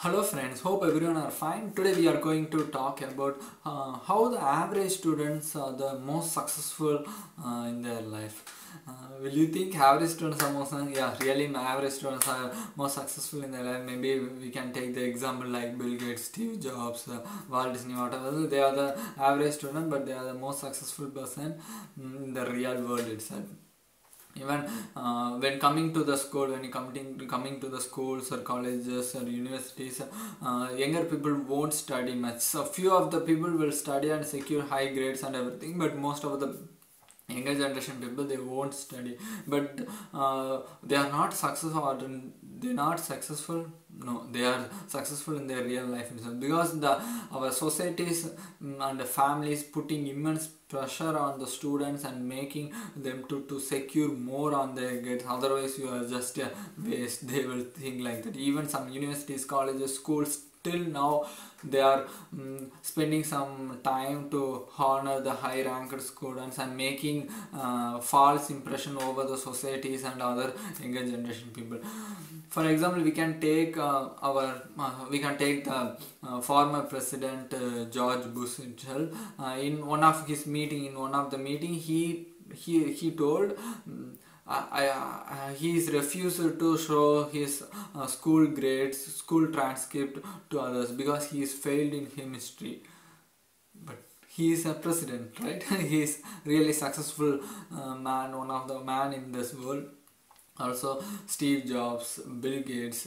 Hello friends, hope everyone are fine. Today we are going to talk about how the average students are the most successful in their life. Will you think average students are most, really average students are most successful in their life? Maybe we can take the example like Bill Gates, Steve Jobs, Walt Disney, whatever. They are the average student, but they are the most successful person in the real world itself. Even when coming to the school, when you coming to the schools or colleges or universities, younger people won't study much. So few of the people will study and secure high grades and everything, but most of the younger generation people, they won't study. But they are not successful, or they're not successful. No, they are successful in their real life itself, because our societies and the families putting immense pressure on the students and making them to secure more on their grades. Otherwise you are just a waste, they will think like that. Even some universities, colleges, schools, till now they are spending some time to honor the high ranked students and making false impression over the societies and other younger generation people. For example, we can take the former president George Bush himself. In one of his meeting, he told he is refused to show his school grades, school transcript to others, because he is failed in chemistry. But he is a president, right? He is really successful man, one of the man in this world. Also Steve Jobs, Bill Gates,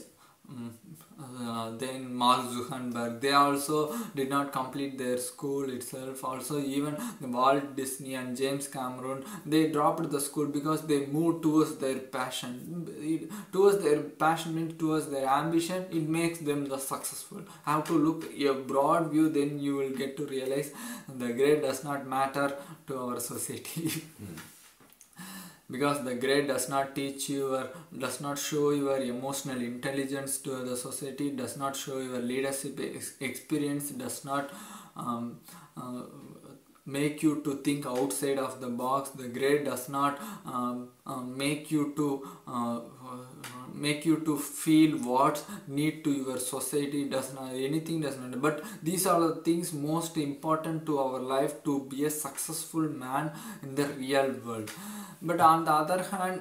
then Mark Zuckerberg, they also did not complete their school itself. Also even the Walt Disney and James Cameron, they dropped the school because they moved towards their passion. Towards their passion means towards their ambition, it makes them the successful. Have to look a broad view, then you will get to realize the grade does not matter to our society. Because the grade does not teach you or does not show your emotional intelligence to the society, does not show your leadership experience, does not make you to think outside of the box. The grade does not make you to feel what need to your society, does not, anything does not. But these are the things most important to our life to be a successful man in the real world. But on the other hand,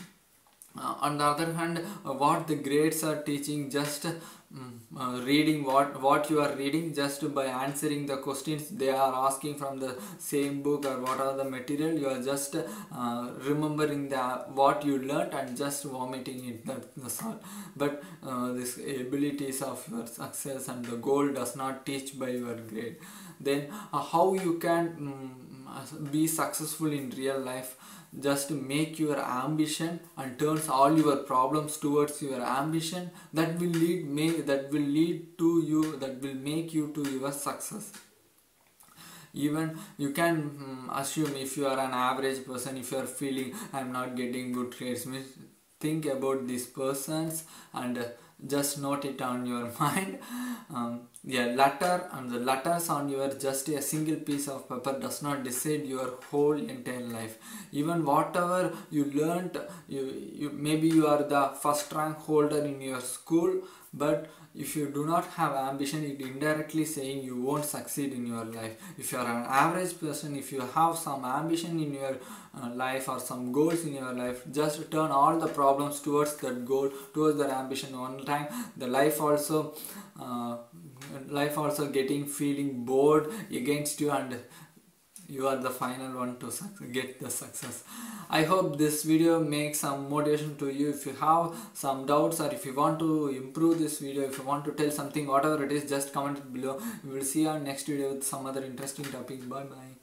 what the grades are teaching, just reading what you are reading, just by answering the questions they are asking from the same book or what are the material, you are just remembering what you learnt and just vomiting it. That's all. But this abilities of your success and the goal does not teach by your grade. Then how you can be successful in real life? Just make your ambition and turns all your problems towards your ambition. That will make you to your success. Even you can assume, if you are an average person, if you are feeling I am not getting good grades, think about these persons and just note it on your mind. Letter and the letters on your just a single piece of paper does not decide your whole entire life. Even whatever you learnt, maybe you are the first rank holder in your school, but if you do not have ambition, it indirectly saying you won't succeed in your life. If you are an average person, if you have some ambition in your life or some goals in your life, just turn all the problems towards that goal, towards that ambition. One time the life also getting feeling bored against you, and you are the final one to get the success. I hope this video makes some motivation to you. If you have some doubts, or if you want to improve this video, if you want to tell something, whatever it is, just comment it below. We will see you on next video with some other interesting topic. Bye bye.